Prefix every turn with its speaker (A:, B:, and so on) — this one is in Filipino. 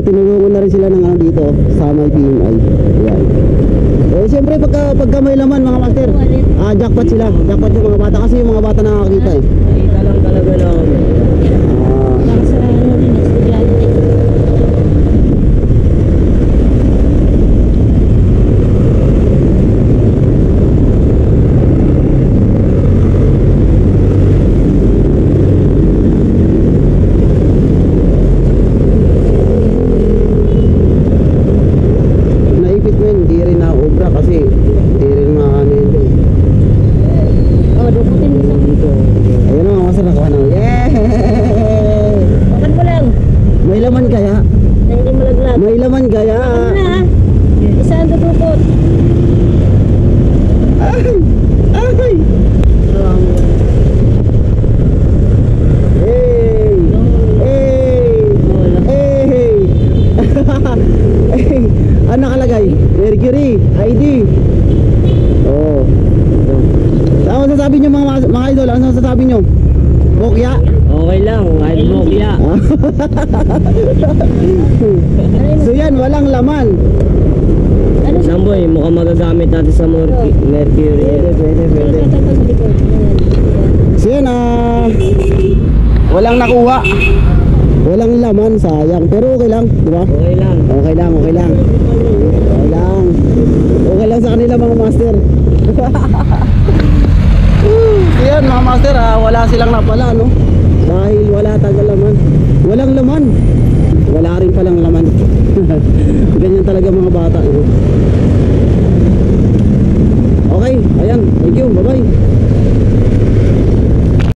A: tinulungan na rin sila ng ano dito sa may PMI. Ayan. Eh siyempre pagka may laman mga master, jackpot sila. Jackpot yung mga bata kasi yung mga bata nakakita eh.
B: Kita lang talaga na ako.
A: Ah,
C: Para sa ano rin, estudyante.
A: naipit mo yun, hindi rin na-obra kasi hindi rin maano yun eh.
C: Oh, dukutin mo sa
B: Dito.
A: Ayun na mga master, nakuha na. Yay!
C: Bakit mo lang?
A: May laman kaya?
C: Na hindi mo laglag.
A: May laman kaya?
C: Bakit na ha? Isa ang dudukot.
A: Ay! Ay! Hey! Hey! Hey! Ano nakalagay? Mercury, ID. Oh. Ano sasabi nyo mga idol? Ano sasabi nyo? Bokya?
B: Okay lang, kahit mokya.
A: So yan, walang laman.
C: Ano sa
B: Samboy, mukhang magagamit natin sa Mercury.
A: Pwede.
C: Ito sa likod. Ayan.
A: So yan, walang nakuha. Walang laman, sayang. Pero okay lang, di ba?
B: Okay lang.
A: Okay lang. Okay lang. Okay lang sa kanila mga master. So yan mga master, wala silang napala, no? Dahil wala tagal laman. Walang laman. Wala rin palang laman. Ganyan talaga mga bata, no?